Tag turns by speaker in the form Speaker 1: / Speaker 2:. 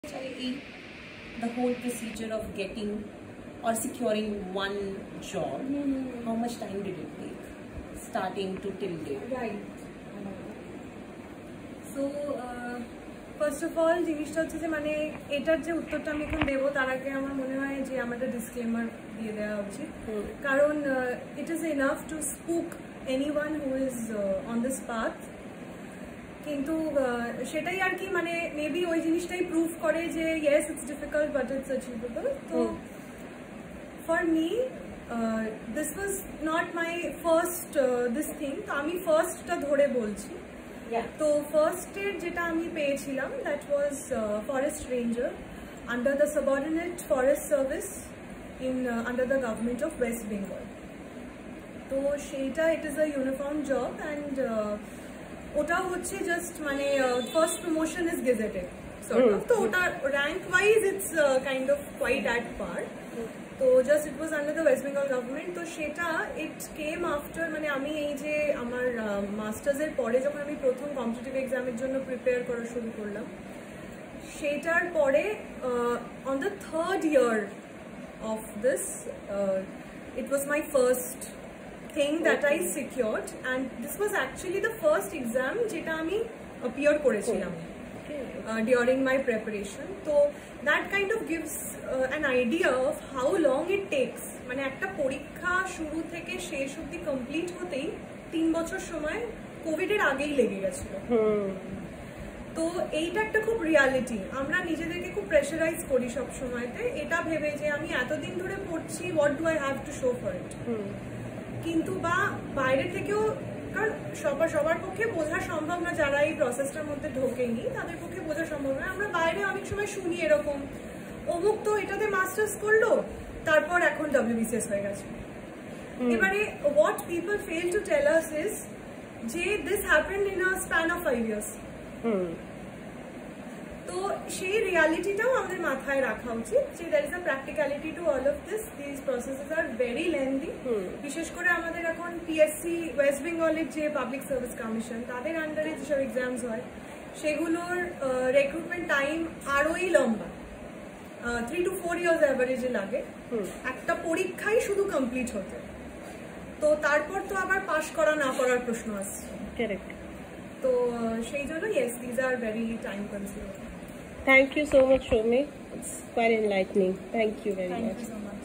Speaker 1: The whole procedure of getting or securing one job, how much time did it take, starting to till date?
Speaker 2: Right. So, first of all, জিনিসটা হচ্ছে যে মানে এটার যে উত্তরটা আমি এখন দেবো তার আগে আমার মনে হয় যে আমার একটা ডিসক্লেমার দিয়ে দেওয়া উচিত, কারণ it is enough to spook anyone who is on this path. কিন্তু সেটাই আর কি মানে মেবি ওই জিনিসটাই প্রুভ করে যে yes it's difficult but it's achievable. তো for me this was not my first this thing. তো আমি ফার্স্টটা ধরে বলছি। তো ফার্স্টের যেটা আমি পেয়েছিলাম that was forest ranger under the subordinate forest service in under the government of West Bengal. তো সেইটা it is a uniform job and ওটা হচ্ছে জাস্ট মানে first promotion is gazetted sort of. তো ওটা rank wise it's kind of quite at par. তো just it was under the West Bengal government. তো সেটা ইট কেম আফটার মানে আমি এই যে আমার মাস্টার্সের পরে যখন আমি প্রথম কম্পিটিটিভ এক্সামের জন্য প্রিপেয়ার করা শুরু করলাম, সেটার পরে on the third year of this it was my first thing that I secured and this was actually the first exam jeta ami appear korechilam during my preparation. So that kind of gives an idea of how long it takes. মানে একটা পরীক্ষা শুরু থেকে শেষ অবধি complete হতেই 3 বছর সময় কোভিড এর আগেই লেগে গেছিল। তো এইটা একটা খুব রিয়ালিটি। আমরা নিজেদেরকে খুব প্রেশারাইজ করি সব সময়তে এটা ভেবে যে আমি এতদিন ধরে পড়ছি, what do I have to show for it. কিন্তু বা বাইরে থেকেও, কারণ সবার পক্ষে বোঝা সম্ভব না, যারা এই প্রসেসটার মধ্যে ঢোকেনি তাদের পক্ষে বোঝা সম্ভব না। আমরা বাইরে অনেক সময় শুনি এরকম, অমুক তো এটাতে মাস্টার্স করলো তারপর এখন WBCS হয়ে গেছে। এবারে what people fail to tell us is যে this happened in a span of 5 years। তো সেই রিয়ালিটিটাও আমাদের মাথায় রাখা উচিত যে there is a practicality to all of this. These processes are very lengthy. বিশেষ করে আমাদের এখন PSC ওয়েস্ট বেঙ্গলের যে পাবলিক সার্ভিস কমিশন তাদের আন্ডারে যেসব এক্সামস হয় সেগুলোর রিক্রুটমেন্ট টাইম আরোই লম্বা, 3 to 4 years অ্যাভারেজে লাগে একটা পরীক্ষাই শুধু কমপ্লিট হতে। তো তারপর তো আবার পাস করা না করার প্রশ্ন আসছে।
Speaker 3: কারেক্ট।
Speaker 2: তো সেই জন্য yes, these are very time consuming.
Speaker 3: Thank you so much, Shomi. It's quite enlightening. Thank you very much.
Speaker 2: Thank you so much.